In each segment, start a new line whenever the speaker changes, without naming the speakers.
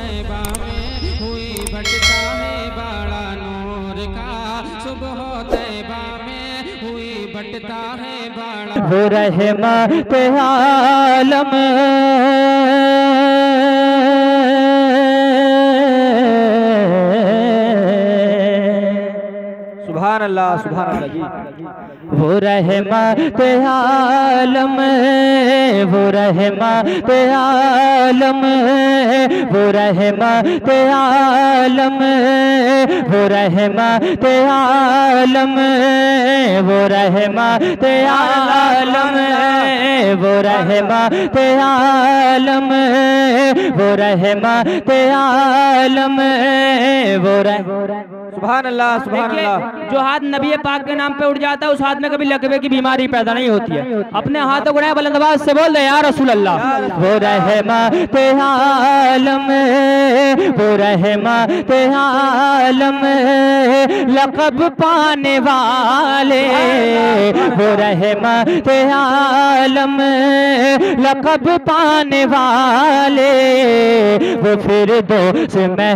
तैबा में हुई बटता है बड़ा नूर का, सुबह तैबा में हुई बटता है बड़ा।
वो रहमत आलम
सुभान अल्लाह जी।
वो रहमत आलम, वो रहमत आलम, वो रहमत आलम, वो रहमत आलम, वो रहमत आलम, वो रहमत आलम, वो रहमत आलम, वो
सुभान अल्लाह सुभान अल्लाह।
जो हाथ नबी पाक के नाम पे उठ जाता है उस हाथ में कभी लकवे की बीमारी पैदा नहीं होती है। अपने हाथों को बुलंद आवाज से बोल दे या रसूल अल्लाह।
वो रहमत आलम, वो रहमत आलम, लक़ब पाने वाले, वो रहमत आलम, लक़ब पाने वाले, वो फिरदौस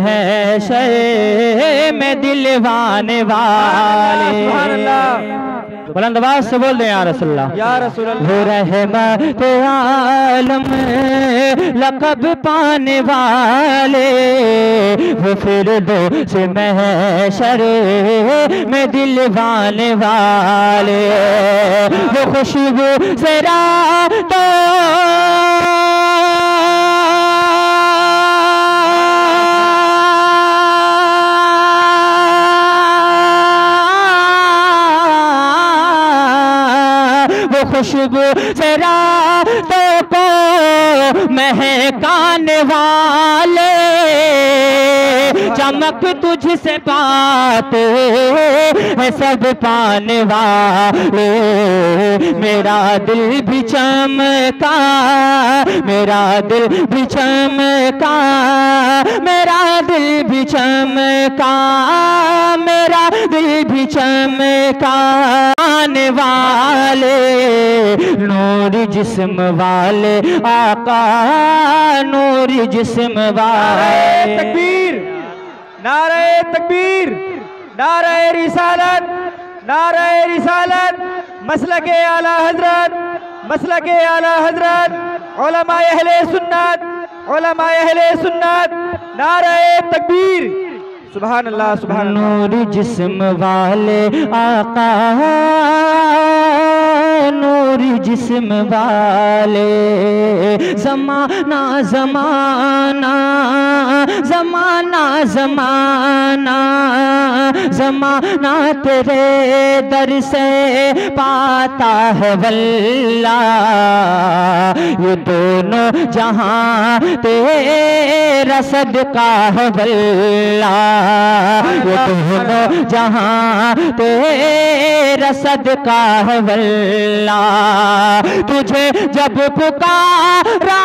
महशर में दिलवाने वाले। बुलंद आवाज से बोल दे या रसूलल्लाह। वो रहमत आलम, लक़ब पाने वाले, वो फिरदौस महशर में दिलवाने वाले, वो खुशबू से रातों खुशबू से रातों को महकाने वाले, चमक तुझसे पाते है सब पाने वाले। मेरा दिल भी चमका, मेरा दिल भी चमका, मेरा दिल भी चमका, मेरा दिल भी चमका। आने वाले नूर जिस्म वाले आका, नूर जिस्म वाले।
तकबीर, नारे तकबीर, नारे रिसालत, नारे रिसालत, मसलके आला हजरत, मसलके आला हजरत, उलमाए अहले सुन्नत, उलमाए अहले सुन्नत, नारे तकबीर। सुभान अल्लाह सुभान अल्लाह।
नूर जिस्म वाले आका, नूर जिस्म वाले, ज़माना ज़माना, ज़माना ज़माना, ज़माना तेरे दर से पाता है वल्ला। ये दोनों जहां तेरा सदका है वल्ला, ये दोनों जहां तेरा सदका है वल्ला। तुझे जब पुकारा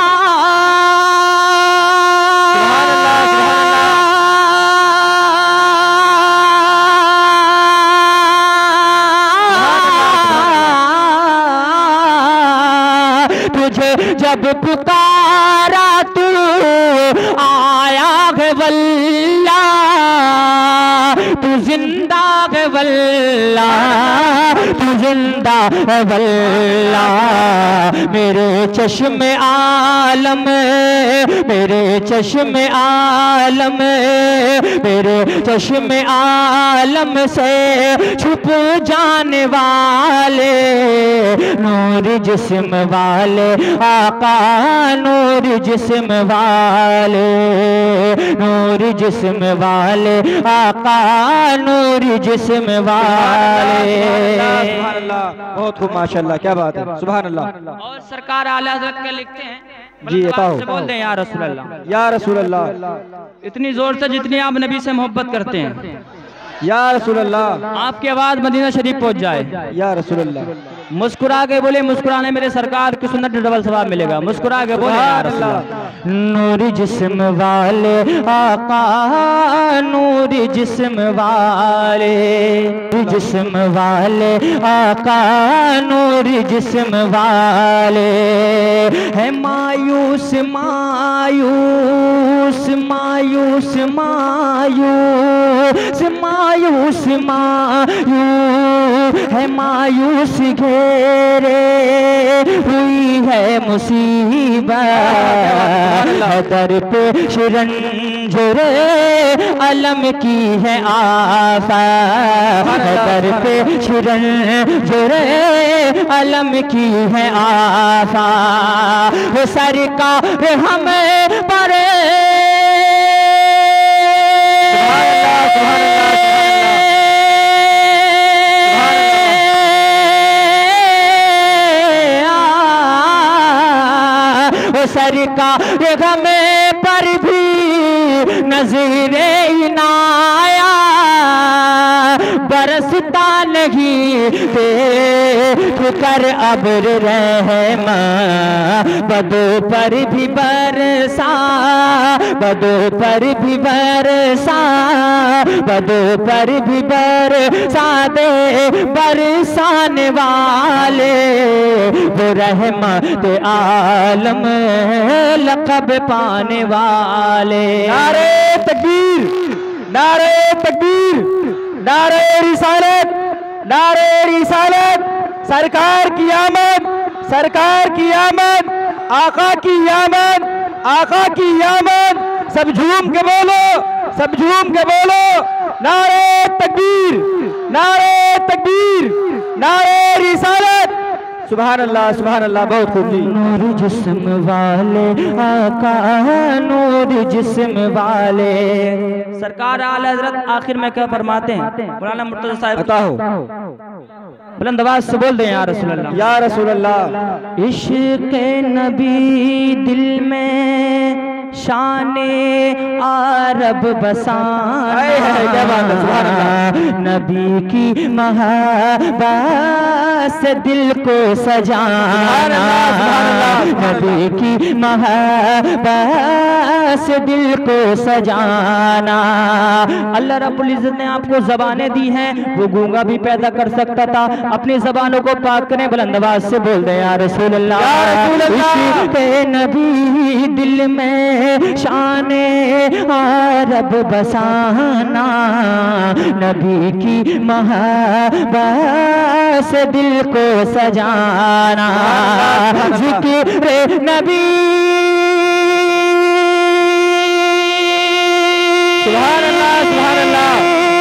तुझे जब पुकारा तू आया है वल्ला, तू जिंदा है वल्ला, तू जिंदा है वल्ला। मेरे चश्मे आलम, मेरे चश्मे आलम, मेरे चश्मे आलम से छुप जाने वाले, नूर जिस्म वाले आका, नूर जिस्म वाले, नूर जिस्म वाले आका, नूर जिस्म वाले।
बहुत खूब माशाल्लाह, क्या बात है, सुभान अल्लाह।
और सरकार आला हज़रत के लिखते हैं
जी बताओ।
से बोल दें या रसूल अल्लाह।
या रसूल अल्लाह।
इतनी जोर से जितनी आप नबी से मोहब्बत करते हैं,
या रसूल अल्लाह।
आपकी आवाज मदीना शरीफ पहुंच जाए।
या रसूल अल्लाह।
मुस्कुरा के बोले, मुस्कुराने मेरे सरकार की सुन्नत डबल सवाब मिलेगा। मुस्कुरा के बोले या रसूल अल्लाह।
नूर जिस्म वाले आका, नूर जिस्म वाले, जिस्म वाले आका, नूर जिस्म वाले। है मायूस मायूस मायूस मायूस मायूस मायूस है मायूस घेरे हुई है मुसीबत दर पे रंजुरे अलम की है आफत दर पे रंजुरे अलम की है आफत वो सरकार हमें पर सरकार हमें पर भी नजरे इनाया बरसता नहीं देख कर अब्र रहमा बदो पर भी बरसा बदो पर भी बरसा बदो पर भी बरसा दे बरसाने वाले वो रहमत आलम लक़ब पाने वाले।
नारे तकबीर, नारे तकबीर, नारे रिसालत, नारे रिसालत। सरकार की आमद, सरकार की आमद, आका की आमद, आका की आमद। सब झूम के बोलो, सब झूम के बोलो। नारे तकबीर, नारे तकबीर, नारे रिसालत। सुभान अल्लाह, सुभान अल्लाह। बहुत खूब जी।
नूर जिस्म वाले आका नूर जिस्म वाले।
सरकार आला हजरत आखिर में क्या फरमाते हैं? मौलाना मुर्तज़ा साहब
अता हो,
बुलंद आवाज से बोल दें या रसूल अल्लाह,
या रसूल अल्लाह।
इश्क़ नबी दिल में शाने आरब बसाना
क्या बात है, सुभान अल्लाह।
नबी की महब्बत से दिल को सजाना नबी की महब्बत से दिल को सजाना। अल्लाह रब्बुल इज़्ज़त ने आपको ज़बानें दी हैं, वो गूंगा भी पैदा कर सकता था। अपनी ज़बानों को पाक करें, बुलंद आवाज़ से बोल दें या रसूल अल्लाह। इश्क़ नबी दिल में शाने आरब बसाना नबी की महब्बत से दिल को सजाना। ज़िक्र नबी
सुभान अल्लाह, सुभान अल्लाह।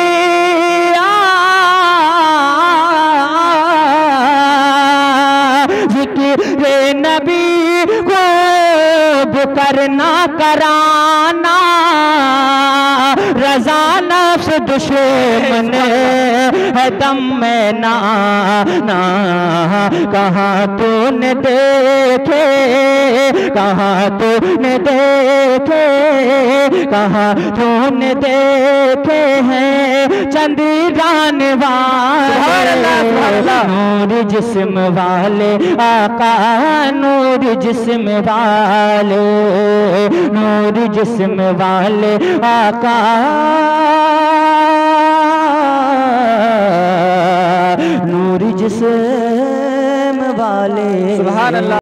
ज़िक्र नबी को करना कराना रज़ा नफ्स दुश्मन है दम में ना कहाँ तूने देखे कहाँ तूने देखे कहाँ तूने देखे हैं चंद्रान वाले नूर जिस्म वाले आका नूर जिस्म वाले नूर जिस्म वाले आका नूर जिस्म वाले।
सुभान अल्लाह।